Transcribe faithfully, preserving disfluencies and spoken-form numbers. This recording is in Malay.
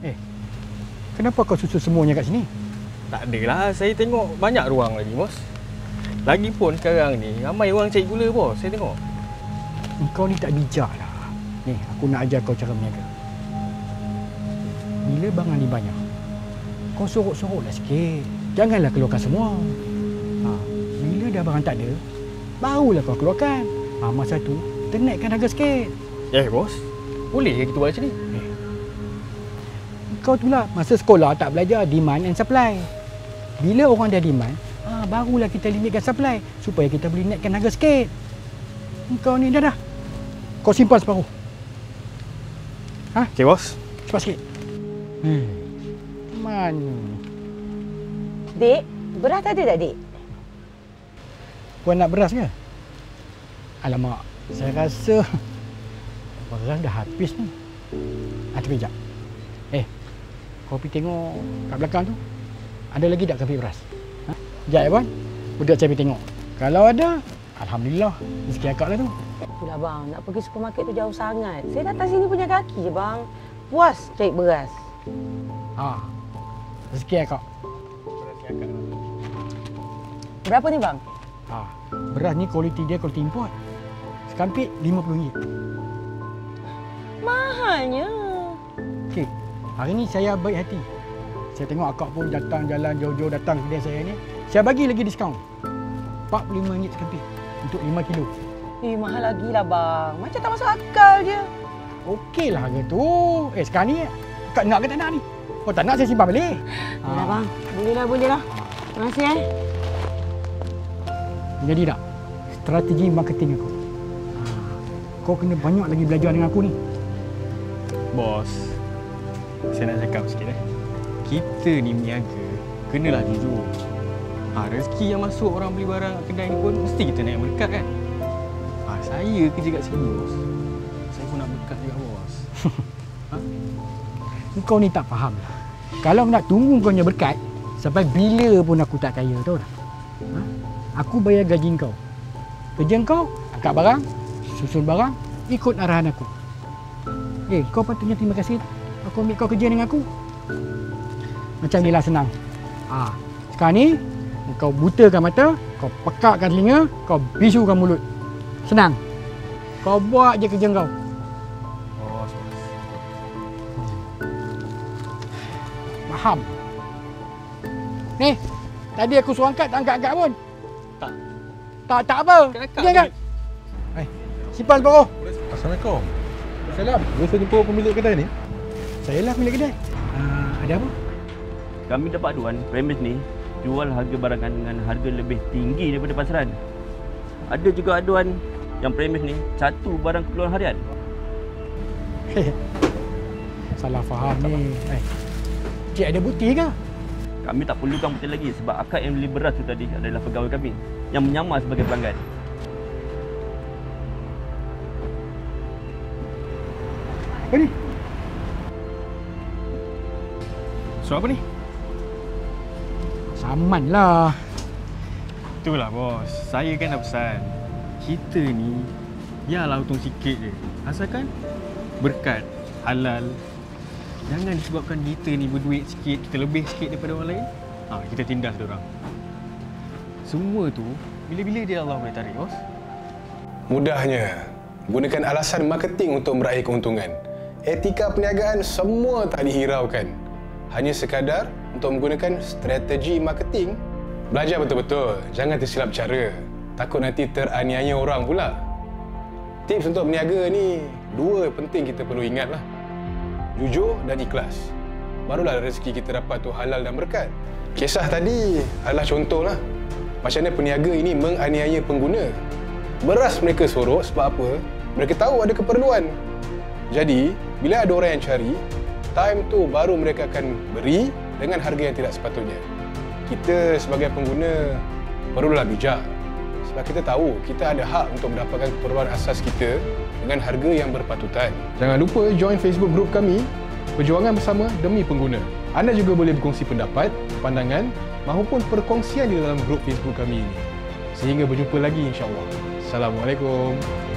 Eh, kenapa kau susun semuanya kat sini? Tak adalah, saya tengok banyak ruang lagi, bos. Lagipun sekarang ni, ramai orang cari gula, bos. Saya tengok. Kau ni tak bijak lah. Ni, aku nak ajar kau cara berniaga. Bila barang ni banyak, kau sorok-soroklah sikit. Janganlah keluarkan semua. Ha, bila dah barang tak ada, barulah kau keluarkan. Ha, masa tu, ternaikkan harga sikit. Eh, bos. Boleh ke kita buat macam ni? Eh. Kau tu lah, masa sekolah tak belajar demand and supply. Bila orang dah demand, ha, barulah kita limitkan supply supaya kita boleh naikkan harga sikit. Kau ni dah dah. Kau simpan separuh. Ha? Okey, bos. Cepat sikit. Hmm. Mana? Dek, beras ada tak, Dek? Puan nak beras ke? Alamak, saya rasa beras dah habis ni. Ah, tapi sekejap. Eh, kau pergi tengok kat belakang tu. Ada lagi tak kapit beras? Ha? Sekejap ya, Puan. Budak saya pergi tengok. Kalau ada, alhamdulillah. Rezeki akak lah tu. Itulah bang, nak pergi supermarket tu jauh sangat. Saya datang sini punya kaki je bang. Puas cari beras. Ha. Rezeki akak. Berapa ni bang? Ha. Beras ni kualiti dia kualiti import. Sekampit lima puluh ringgit. Mahalnya. Okey. Hari ni saya baik hati. Saya tengok akak pun datang jalan jauh-jauh datang ke kedai saya ni. Saya bagi lagi diskaun. empat puluh lima ringgit sekampit untuk lima kilo. Eh, mahal lagi lah bang. Macam tak masuk akal je. Okeylah harga tu. Eh, sekarang ni akak nak ke tak nak ni? Oh, tak nak saya simpan balik. Ha. Bang, boleh lah, boleh lah. Terima kasih eh. Jadi tak? Strategi marketing aku. Ha. Kau kena banyak lagi belajar dengan aku ni. Bos, saya nak cakap sikit eh. Kita ni berniaga, kenalah jujur. Ha, rezeki yang masuk orang beli barang kedai ni pun mesti kita naik berkat kan? Ha, saya kerja kat sini, bos. Saya pun nak berkat juga, bos. Ha? Kau ni tak faham lah. Kalau nak tunggu kau punya berkat, sampai bila pun aku tak kaya, tahu tak? Ha? Aku bayar gaji kau. Kerja kau, angkat barang, susun barang, ikut arahan aku. Eh, kau patutnya terima kasih. Aku ambil kau kerja dengan aku. Macam ni lah senang. Ha. Sekarang ni, kau butakan mata, kau pekakkan telinga, kau bisukan mulut. Senang. Kau buat je kerja kau. Bos, bos. Faham? Ni, tadi aku suruh angkat, tak angkat-angkat pun. Tak. Tak, tak apa. Dia angkat. Eh, simpan separuh. Assalamualaikum. Salam. Biasa jumpa pemilik kedai ni? Saya lah pemilik kedai. Uh, ada apa? Kami dapat aduan premis ni jual harga barangan dengan harga lebih tinggi daripada pasaran. Ada juga aduan yang premis ni catu barang keperluan harian. Salah faham ni. Eh, cik ada bukti ke? Kami tak perlukan bukti lagi sebab akak yang beli beras tu tadi adalah pegawai kami yang menyamar sebagai pelanggan. Apa ni? So apa ni? Saman lah. Itulah, bos. Saya kan dah pesan. Kita ni, biarlah untung sikit je. Asalkan berkat, halal. Jangan disebabkan kita ni berduit sikit, kita lebih sikit daripada orang lain. Ha, kita tindas diorang. Semua tu, bila-bila dia Allah boleh tarik, bos? Mudahnya, gunakan alasan marketing untuk meraih keuntungan. Etika perniagaan semua tak dihiraukan. Hanya sekadar untuk menggunakan strategi marketing. Belajar betul-betul, jangan tersilap cara. Takut nanti teraniaya orang pula. Tips untuk berniaga ni, dua penting kita perlu ingatlah. Jujur dan ikhlas. Barulah rezeki kita dapat tu halal dan berkat. Kisah tadi adalah contohlah. Macam mana peniaga ini menganiaya pengguna. Beras mereka sorok sebab apa? Mereka tahu ada keperluan. Jadi, bila ada orang yang cari, time tu baru mereka akan beri dengan harga yang tidak sepatutnya. Kita sebagai pengguna perlulah bijak. Sebab kita tahu kita ada hak untuk mendapatkan keperluan asas kita dengan harga yang berpatutan. Jangan lupa join Facebook group kami, Perjuangan Bersama Demi Pengguna. Anda juga boleh berkongsi pendapat, pandangan maupun perkongsian di dalam grup Facebook kami ini. Sehingga berjumpa lagi insya-Allah. Assalamualaikum.